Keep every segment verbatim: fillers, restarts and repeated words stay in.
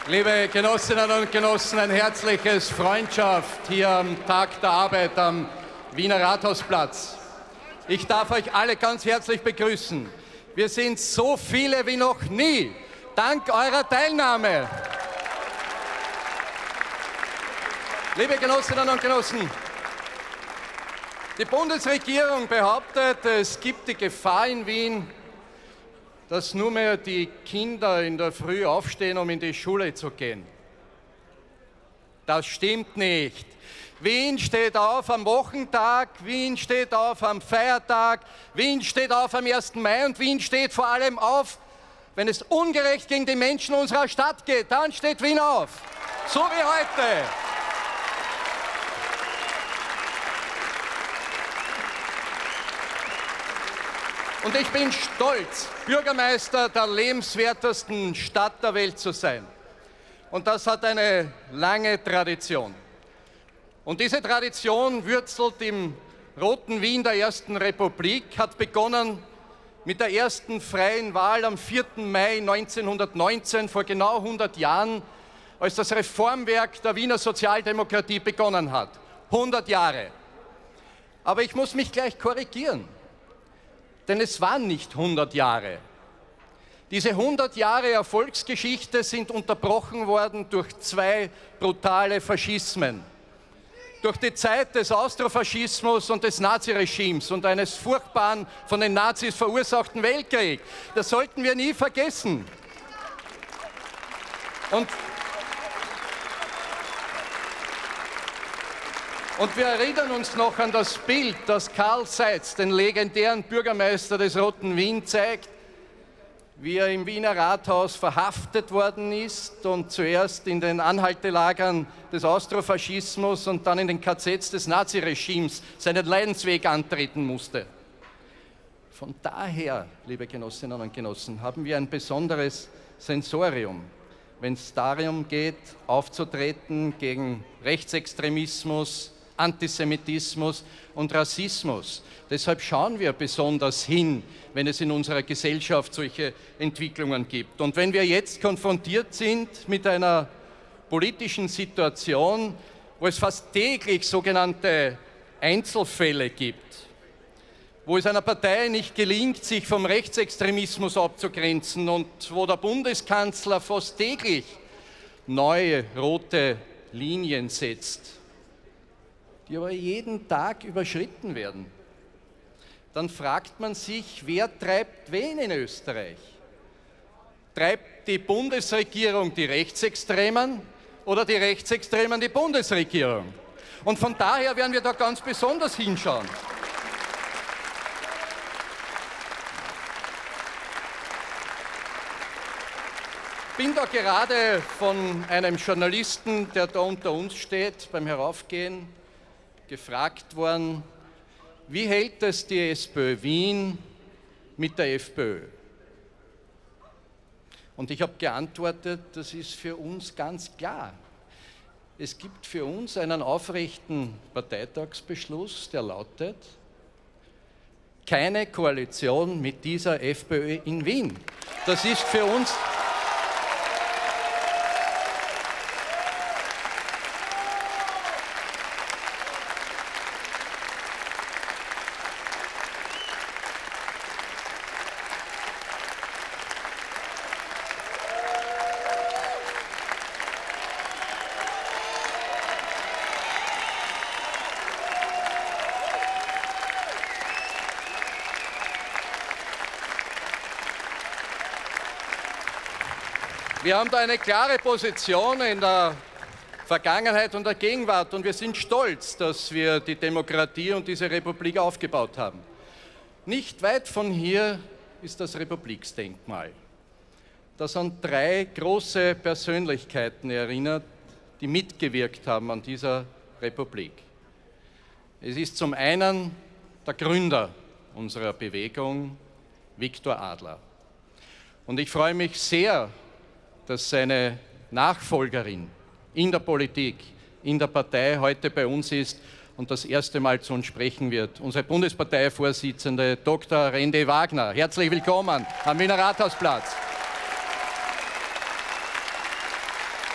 Liebe Genossinnen und Genossen, ein herzliches Freundschaft hier am Tag der Arbeit am Wiener Rathausplatz. Ich darf euch alle ganz herzlich begrüßen. Wir sind so viele wie noch nie, dank eurer Teilnahme. Liebe Genossinnen und Genossen, die Bundesregierung behauptet, es gibt die Gefahr in Wien, dass nur mehr die Kinder in der Früh aufstehen, um in die Schule zu gehen. Das stimmt nicht. Wien steht auf am Wochentag, Wien steht auf am Feiertag, Wien steht auf am ersten Mai und Wien steht vor allem auf, wenn es ungerecht gegen die Menschen unserer Stadt geht. Dann steht Wien auf. So wie heute. Und ich bin stolz, Bürgermeister der lebenswertesten Stadt der Welt zu sein. Und das hat eine lange Tradition. Und diese Tradition wurzelt im roten Wien der Ersten Republik, hat begonnen mit der ersten freien Wahl am vierten Mai neunzehnhundertneunzehn, vor genau hundert Jahren, als das Reformwerk der Wiener Sozialdemokratie begonnen hat. hundert Jahre. Aber ich muss mich gleich korrigieren. Denn es waren nicht hundert Jahre. Diese hundert Jahre Erfolgsgeschichte sind unterbrochen worden durch zwei brutale Faschismen. Durch die Zeit des Austrofaschismus und des Naziregimes und eines furchtbaren, von den Nazis verursachten Weltkriegs. Das sollten wir nie vergessen. Und Und wir erinnern uns noch an das Bild, das Karl Seitz, den legendären Bürgermeister des Roten Wien, zeigt, wie er im Wiener Rathaus verhaftet worden ist und zuerst in den Anhaltelagern des Austrofaschismus und dann in den K Zs des Naziregimes seinen Leidensweg antreten musste. Von daher, liebe Genossinnen und Genossen, haben wir ein besonderes Sensorium, wenn es darum geht, aufzutreten gegen Rechtsextremismus, Antisemitismus und Rassismus. Deshalb schauen wir besonders hin, wenn es in unserer Gesellschaft solche Entwicklungen gibt. Und wenn wir jetzt konfrontiert sind mit einer politischen Situation, wo es fast täglich sogenannte Einzelfälle gibt, wo es einer Partei nicht gelingt, sich vom Rechtsextremismus abzugrenzen und wo der Bundeskanzler fast täglich neue rote Linien setzt, die aber jeden Tag überschritten werden, dann fragt man sich, wer treibt wen in Österreich? Treibt die Bundesregierung die Rechtsextremen oder die Rechtsextremen die Bundesregierung? Und von daher werden wir da ganz besonders hinschauen. Ich bin da gerade von einem Journalisten, der da unter uns steht, beim Heraufgehen, gefragt worden, wie hält es die SPÖ Wien mit der FPÖ? Und ich habe geantwortet, das ist für uns ganz klar. Es gibt für uns einen aufrechten Parteitagsbeschluss, der lautet, keine Koalition mit dieser FPÖ in Wien. Das ist für uns... Wir haben da eine klare Position in der Vergangenheit und der Gegenwart und wir sind stolz, dass wir die Demokratie und diese Republik aufgebaut haben. Nicht weit von hier ist das Republiksdenkmal, das an drei große Persönlichkeiten erinnert, die mitgewirkt haben an dieser Republik. Es ist zum einen der Gründer unserer Bewegung, Viktor Adler. Und ich freue mich sehr, dass seine Nachfolgerin in der Politik, in der Partei heute bei uns ist und das erste Mal zu uns sprechen wird. Unsere Bundesparteivorsitzende Doktor Rende Wagner. Herzlich willkommen am Wiener Rathausplatz.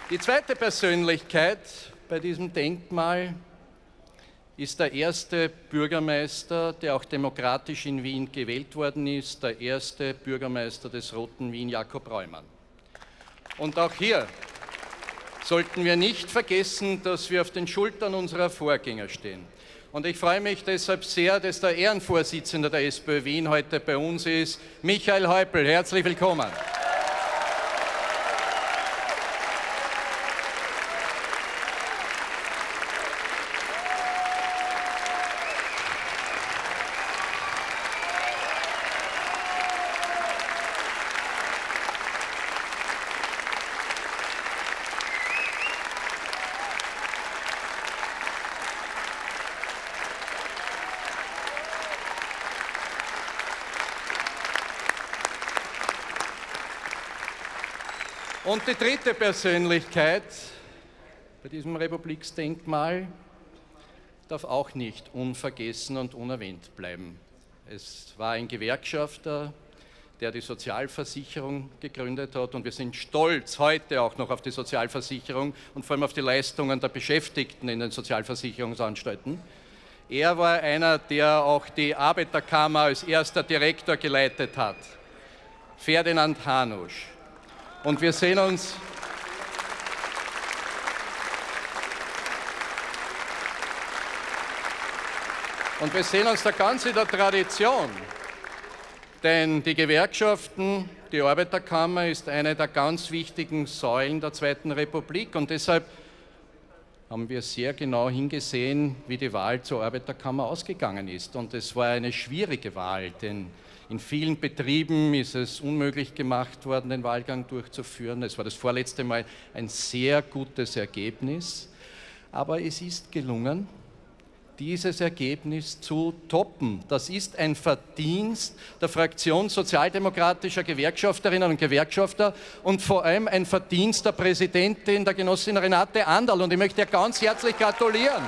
Die zweite Persönlichkeit bei diesem Denkmal ist der erste Bürgermeister, der auch demokratisch in Wien gewählt worden ist, der erste Bürgermeister des Roten Wien, Jakob Reumann. Und auch hier sollten wir nicht vergessen, dass wir auf den Schultern unserer Vorgänger stehen. Und ich freue mich deshalb sehr, dass der Ehrenvorsitzende der SPÖ Wien heute bei uns ist, Michael Häupl. Herzlich willkommen. Und die dritte Persönlichkeit bei diesem Republiksdenkmal darf auch nicht unvergessen und unerwähnt bleiben. Es war ein Gewerkschafter, der die Sozialversicherung gegründet hat, und wir sind stolz heute auch noch auf die Sozialversicherung und vor allem auf die Leistungen der Beschäftigten in den Sozialversicherungsanstalten. Er war einer, der auch die Arbeiterkammer als erster Direktor geleitet hat, Ferdinand Hanusch. Und wir sehen uns und wir sehen uns da ganz in der Tradition, denn die Gewerkschaften, die Arbeiterkammer ist eine der ganz wichtigen Säulen der Zweiten Republik, und deshalb haben wir sehr genau hingesehen, wie die Wahl zur Arbeiterkammer ausgegangen ist. Und es war eine schwierige Wahl, denn in vielen Betrieben ist es unmöglich gemacht worden, den Wahlgang durchzuführen. Es war das vorletzte Mal ein sehr gutes Ergebnis, aber es ist gelungen, dieses Ergebnis zu toppen. Das ist ein Verdienst der Fraktion sozialdemokratischer Gewerkschafterinnen und Gewerkschafter und vor allem ein Verdienst der Präsidentin, der Genossin Renate Anderl. Und ich möchte ihr ganz herzlich gratulieren.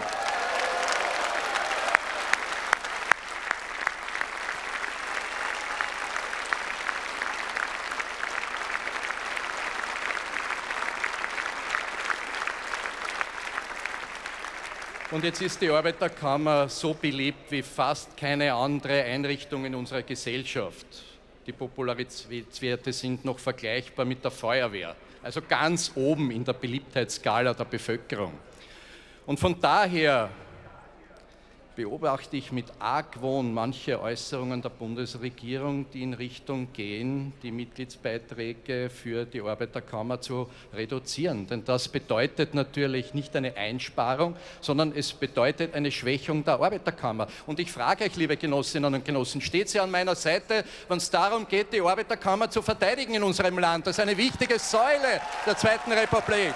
Und jetzt ist die Arbeiterkammer so beliebt wie fast keine andere Einrichtung in unserer Gesellschaft. Die Popularitätswerte sind noch vergleichbar mit der Feuerwehr, also ganz oben in der Beliebtheitsskala der Bevölkerung. Und von daher beobachte ich mit Argwohn manche Äußerungen der Bundesregierung, die in Richtung gehen, die Mitgliedsbeiträge für die Arbeiterkammer zu reduzieren. Denn das bedeutet natürlich nicht eine Einsparung, sondern es bedeutet eine Schwächung der Arbeiterkammer. Und ich frage euch, liebe Genossinnen und Genossen, steht ihr an meiner Seite, wenn es darum geht, die Arbeiterkammer zu verteidigen in unserem Land? Das ist eine wichtige Säule der Zweiten Republik.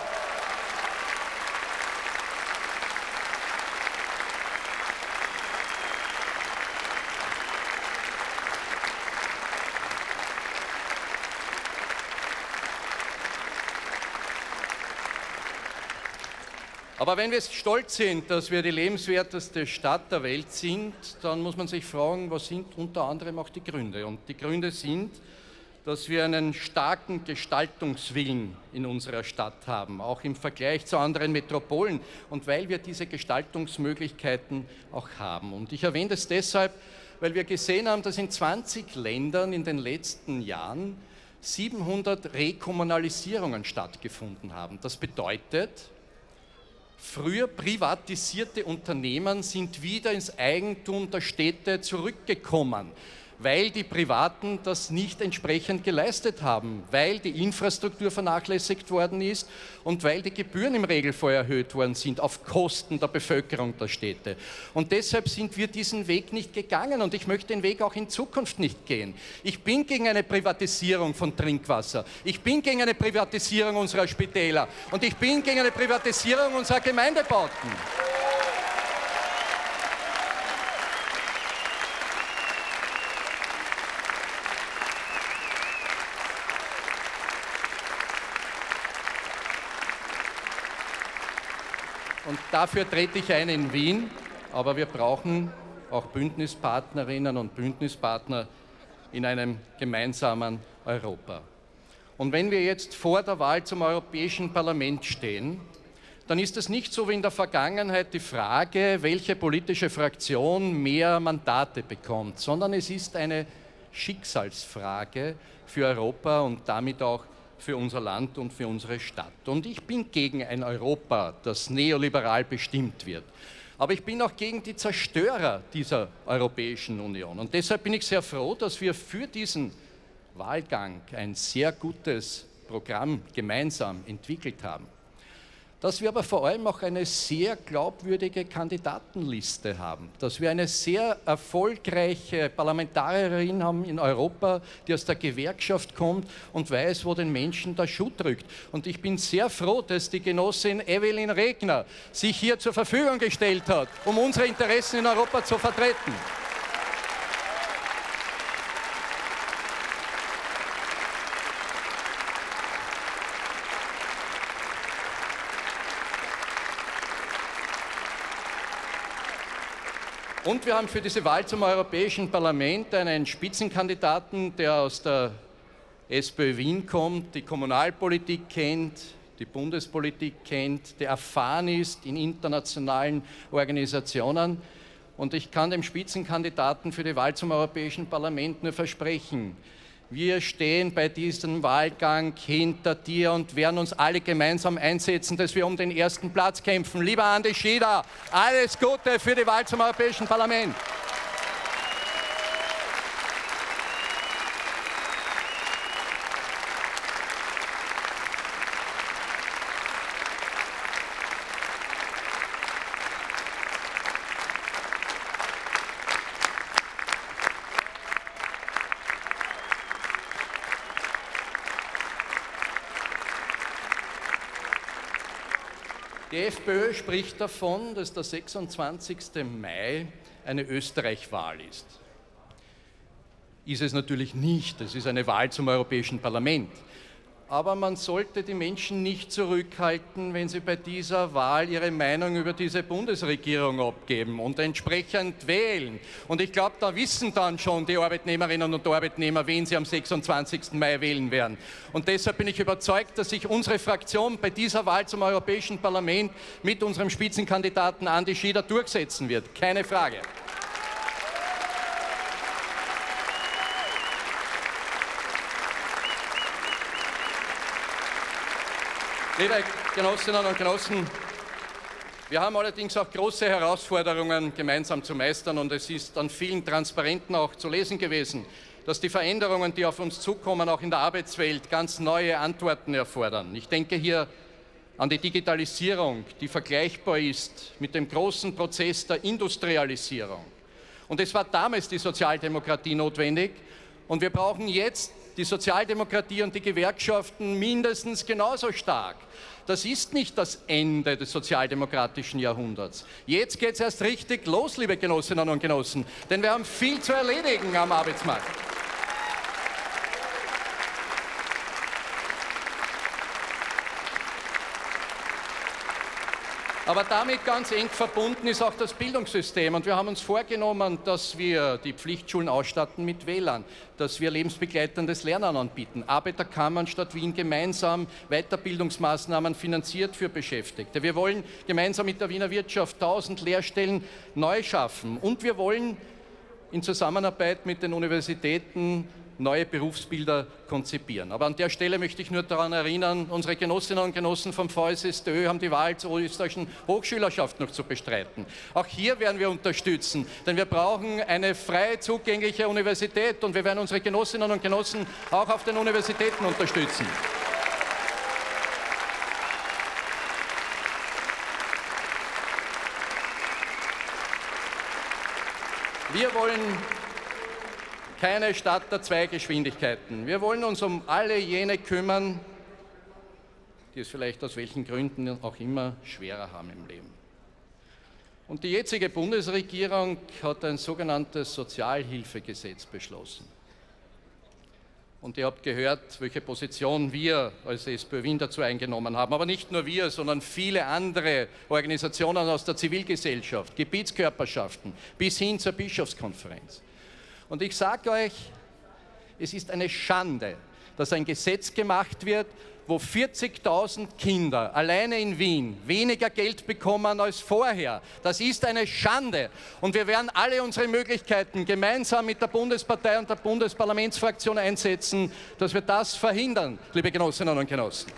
Aber wenn wir stolz sind, dass wir die lebenswerteste Stadt der Welt sind, dann muss man sich fragen, was sind unter anderem auch die Gründe? Und die Gründe sind, dass wir einen starken Gestaltungswillen in unserer Stadt haben, auch im Vergleich zu anderen Metropolen, und weil wir diese Gestaltungsmöglichkeiten auch haben. Und ich erwähne das deshalb, weil wir gesehen haben, dass in zwanzig Ländern in den letzten Jahren siebenhundert Rekommunalisierungen stattgefunden haben. Das bedeutet, früher privatisierte Unternehmen sind wieder ins Eigentum der Städte zurückgekommen, weil die Privaten das nicht entsprechend geleistet haben, weil die Infrastruktur vernachlässigt worden ist und weil die Gebühren im Regelfall erhöht worden sind auf Kosten der Bevölkerung der Städte. Und deshalb sind wir diesen Weg nicht gegangen, und ich möchte den Weg auch in Zukunft nicht gehen. Ich bin gegen eine Privatisierung von Trinkwasser, ich bin gegen eine Privatisierung unserer Spitäler und ich bin gegen eine Privatisierung unserer Gemeindebauten. Und dafür trete ich ein in Wien, aber wir brauchen auch Bündnispartnerinnen und Bündnispartner in einem gemeinsamen Europa. Und wenn wir jetzt vor der Wahl zum Europäischen Parlament stehen, dann ist es nicht so wie in der Vergangenheit die Frage, welche politische Fraktion mehr Mandate bekommt, sondern es ist eine Schicksalsfrage für Europa und damit auch für unser Land und für unsere Stadt. Und ich bin gegen ein Europa, das neoliberal bestimmt wird. Aber ich bin auch gegen die Zerstörer dieser Europäischen Union. Und deshalb bin ich sehr froh, dass wir für diesen Wahlgang ein sehr gutes Programm gemeinsam entwickelt haben. Dass wir aber vor allem auch eine sehr glaubwürdige Kandidatenliste haben, dass wir eine sehr erfolgreiche Parlamentarierin haben in Europa, die aus der Gewerkschaft kommt und weiß, wo den Menschen der Schuh drückt. Und ich bin sehr froh, dass die Genossin Evelyn Regner sich hier zur Verfügung gestellt hat, um unsere Interessen in Europa zu vertreten. Und wir haben für diese Wahl zum Europäischen Parlament einen Spitzenkandidaten, der aus der SPÖ Wien kommt, die Kommunalpolitik kennt, die Bundespolitik kennt, der erfahren ist in internationalen Organisationen. Und ich kann dem Spitzenkandidaten für die Wahl zum Europäischen Parlament nur versprechen, wir stehen bei diesem Wahlgang hinter dir und werden uns alle gemeinsam einsetzen, dass wir um den ersten Platz kämpfen. Lieber Andi Schieder, alles Gute für die Wahl zum Europäischen Parlament. Die FPÖ spricht davon, dass der sechsundzwanzigste Mai eine Österreich-Wahl ist. Ist es natürlich nicht, es ist eine Wahl zum Europäischen Parlament. Aber man sollte die Menschen nicht zurückhalten, wenn sie bei dieser Wahl ihre Meinung über diese Bundesregierung abgeben und entsprechend wählen. Und ich glaube, da wissen dann schon die Arbeitnehmerinnen und Arbeitnehmer, wen sie am sechsundzwanzigsten Mai wählen werden. Und deshalb bin ich überzeugt, dass sich unsere Fraktion bei dieser Wahl zum Europäischen Parlament mit unserem Spitzenkandidaten Andi Schieder durchsetzen wird. Keine Frage. Liebe Genossinnen und Genossen, wir haben allerdings auch große Herausforderungen gemeinsam zu meistern und es ist an vielen Transparenten auch zu lesen gewesen, dass die Veränderungen, die auf uns zukommen, auch in der Arbeitswelt ganz neue Antworten erfordern. Ich denke hier an die Digitalisierung, die vergleichbar ist mit dem großen Prozess der Industrialisierung. Und es war damals die Sozialdemokratie notwendig und wir brauchen jetzt die Sozialdemokratie und die Gewerkschaften mindestens genauso stark. Das ist nicht das Ende des sozialdemokratischen Jahrhunderts. Jetzt geht es erst richtig los, liebe Genossinnen und Genossen, denn wir haben viel zu erledigen am Arbeitsmarkt. Aber damit ganz eng verbunden ist auch das Bildungssystem. Und wir haben uns vorgenommen, dass wir die Pflichtschulen ausstatten mit W L A N, dass wir lebensbegleitendes Lernen anbieten, Arbeiterkammern Stadt Wien gemeinsam Weiterbildungsmaßnahmen finanziert für Beschäftigte. Wir wollen gemeinsam mit der Wiener Wirtschaft tausend Lehrstellen neu schaffen. Und wir wollen in Zusammenarbeit mit den Universitäten neue Berufsbilder konzipieren. Aber an der Stelle möchte ich nur daran erinnern, unsere Genossinnen und Genossen vom V S S D Ö haben die Wahl zur österreichischen Hochschülerschaft noch zu bestreiten. Auch hier werden wir unterstützen, denn wir brauchen eine frei zugängliche Universität und wir werden unsere Genossinnen und Genossen auch auf den Universitäten unterstützen. Wir wollen keine Stadt der zwei Geschwindigkeiten. Wir wollen uns um alle jene kümmern, die es vielleicht aus welchen Gründen auch immer schwerer haben im Leben. Und die jetzige Bundesregierung hat ein sogenanntes Sozialhilfegesetz beschlossen. Und ihr habt gehört, welche Position wir als SPÖ Wien dazu eingenommen haben. Aber nicht nur wir, sondern viele andere Organisationen aus der Zivilgesellschaft, Gebietskörperschaften bis hin zur Bischofskonferenz. Und ich sage euch, Es ist eine Schande, dass ein Gesetz gemacht wird, wo vierzigtausend Kinder alleine in Wien weniger Geld bekommen als vorher. Das ist eine Schande. Und wir werden alle unsere Möglichkeiten gemeinsam mit der Bundespartei und der Bundesparlamentsfraktion einsetzen, dass wir das verhindern, liebe Genossinnen und Genossen.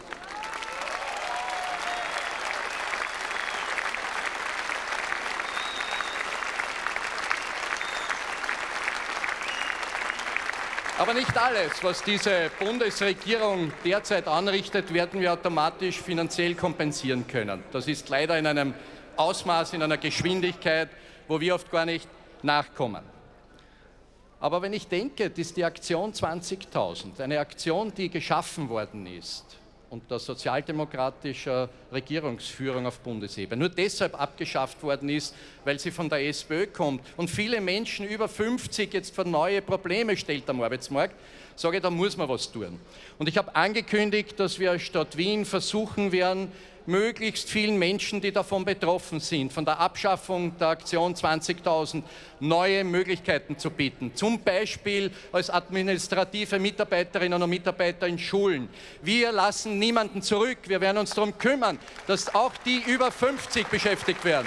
Aber nicht alles, was diese Bundesregierung derzeit anrichtet, werden wir automatisch finanziell kompensieren können. Das ist leider in einem Ausmaß, in einer Geschwindigkeit, wo wir oft gar nicht nachkommen. Aber wenn ich denke, dass die Aktion zwanzigtausend, eine Aktion, die geschaffen worden ist unter sozialdemokratischer Regierungsführung auf Bundesebene, nur deshalb abgeschafft worden ist, weil sie von der SPÖ kommt und viele Menschen über fünfzig jetzt vor neue Probleme stellt am Arbeitsmarkt, sage ich, da muss man was tun. Und ich habe angekündigt, dass wir als Stadt Wien versuchen werden, möglichst vielen Menschen, die davon betroffen sind, von der Abschaffung der Aktion zwanzigtausend, neue Möglichkeiten zu bieten. Zum Beispiel als administrative Mitarbeiterinnen und Mitarbeiter in Schulen. Wir lassen niemanden zurück. Wir werden uns darum kümmern, dass auch die über fünfzig beschäftigt werden.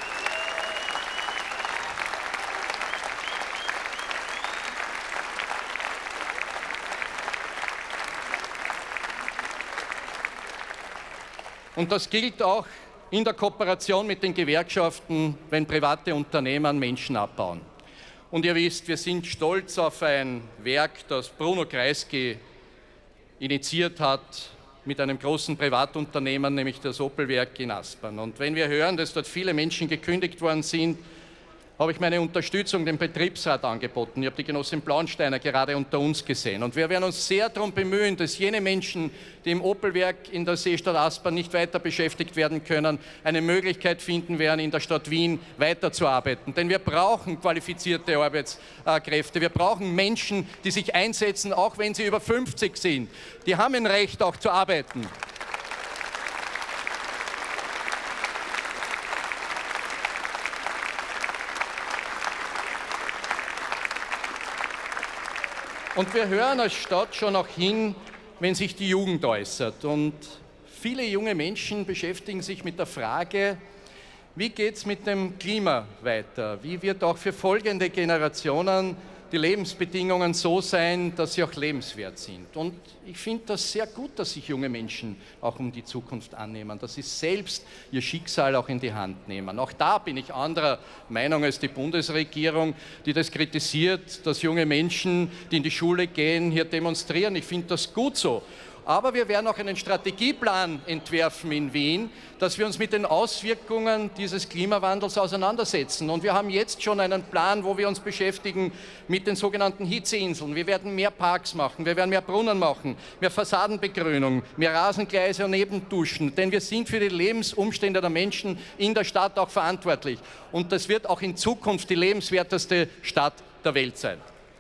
Und das gilt auch in der Kooperation mit den Gewerkschaften, wenn private Unternehmen Menschen abbauen. Und ihr wisst, wir sind stolz auf ein Werk, das Bruno Kreisky initiiert hat mit einem großen Privatunternehmen, nämlich das Opel-Werk in Aspern. Und wenn wir hören, dass dort viele Menschen gekündigt worden sind, habe ich meine Unterstützung dem Betriebsrat angeboten. Ich habe die Genossin Blaunsteiner gerade unter uns gesehen. Und wir werden uns sehr darum bemühen, dass jene Menschen, die im Opel-Werk in der Seestadt Aspern nicht weiter beschäftigt werden können, eine Möglichkeit finden werden, in der Stadt Wien weiterzuarbeiten. Denn wir brauchen qualifizierte Arbeitskräfte. Wir brauchen Menschen, die sich einsetzen, auch wenn sie über fünfzig sind. Die haben ein Recht, auch zu arbeiten. Und wir hören als Stadt schon auch hin, wenn sich die Jugend äußert. Und viele junge Menschen beschäftigen sich mit der Frage, wie geht es mit dem Klima weiter? Wie wird auch für folgende Generationen die Lebensbedingungen so sein, dass sie auch lebenswert sind? Und ich finde das sehr gut, dass sich junge Menschen auch um die Zukunft annehmen, dass sie selbst ihr Schicksal auch in die Hand nehmen. Auch da bin ich anderer Meinung als die Bundesregierung, die das kritisiert, dass junge Menschen, die in die Schule gehen, hier demonstrieren. Ich finde das gut so. Aber wir werden auch einen Strategieplan entwerfen in Wien, dass wir uns mit den Auswirkungen dieses Klimawandels auseinandersetzen. Und wir haben jetzt schon einen Plan, wo wir uns beschäftigen mit den sogenannten Hitzeinseln. Wir werden mehr Parks machen, wir werden mehr Brunnen machen, mehr Fassadenbegrünung, mehr Rasengleise und Nebenduschen. Denn wir sind für die Lebensumstände der Menschen in der Stadt auch verantwortlich. Und das wird auch in Zukunft die lebenswerteste Stadt der Welt sein.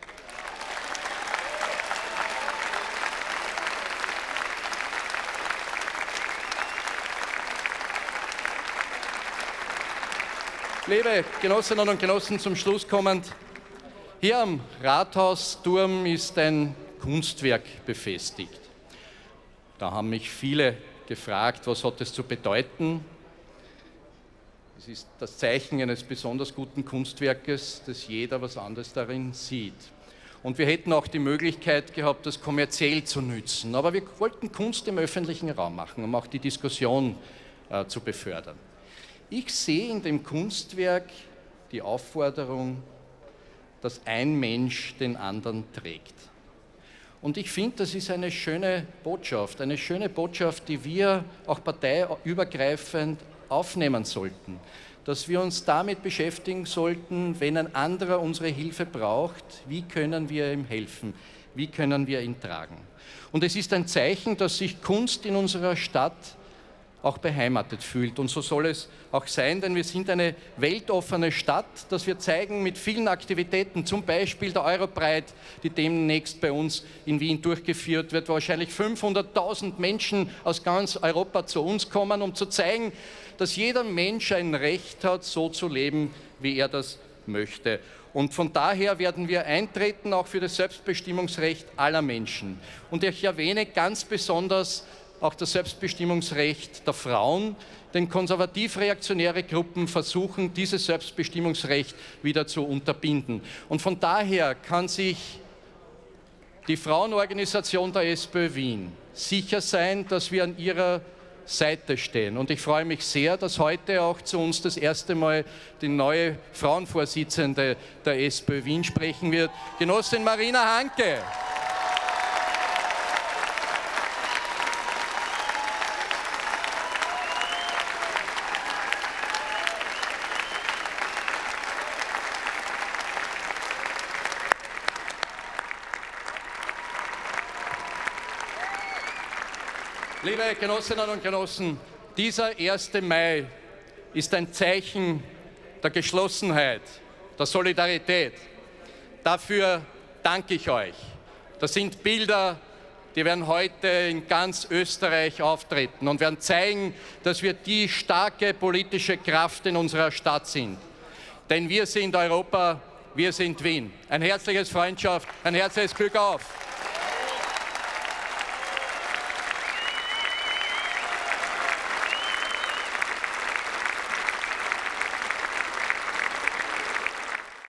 Liebe Genossinnen und Genossen, zum Schluss kommend, hier am Rathausturm ist ein Kunstwerk befestigt. Da haben mich viele gefragt, was hat es zu bedeuten? Es ist das Zeichen eines besonders guten Kunstwerkes, dass jeder was anderes darin sieht. Und wir hätten auch die Möglichkeit gehabt, das kommerziell zu nützen. Aber wir wollten Kunst im öffentlichen Raum machen, um auch die Diskussion äh, zu befördern. Ich sehe in dem Kunstwerk die Aufforderung, dass ein Mensch den anderen trägt. Und ich finde, das ist eine schöne Botschaft, eine schöne Botschaft, die wir auch parteiübergreifend aufnehmen sollten. Dass wir uns damit beschäftigen sollten, wenn ein anderer unsere Hilfe braucht, wie können wir ihm helfen, wie können wir ihn tragen. Und es ist ein Zeichen, dass sich Kunst in unserer Stadt auch beheimatet fühlt. Und so soll es auch sein, denn wir sind eine weltoffene Stadt, dass wir zeigen mit vielen Aktivitäten, zum Beispiel der Europride, die demnächst bei uns in Wien durchgeführt wird, wo wahrscheinlich fünfhunderttausend Menschen aus ganz Europa zu uns kommen, um zu zeigen, dass jeder Mensch ein Recht hat, so zu leben, wie er das möchte. Und von daher werden wir eintreten auch für das Selbstbestimmungsrecht aller Menschen. Und ich erwähne ganz besonders auch das Selbstbestimmungsrecht der Frauen, denn konservativ-reaktionäre Gruppen versuchen, dieses Selbstbestimmungsrecht wieder zu unterbinden. Und von daher kann sich die Frauenorganisation der SPÖ Wien sicher sein, dass wir an ihrer Seite stehen. Und ich freue mich sehr, dass heute auch zu uns das erste Mal die neue Frauenvorsitzende der SPÖ Wien sprechen wird, Genossin Marina Hanke. Liebe Genossinnen und Genossen, dieser erste Mai ist ein Zeichen der Geschlossenheit, der Solidarität. Dafür danke ich euch. Das sind Bilder, die werden heute in ganz Österreich auftreten und werden zeigen, dass wir die starke politische Kraft in unserer Stadt sind. Denn wir sind Europa, wir sind Wien. Ein herzliches Freundschaft, ein herzliches Glück auf!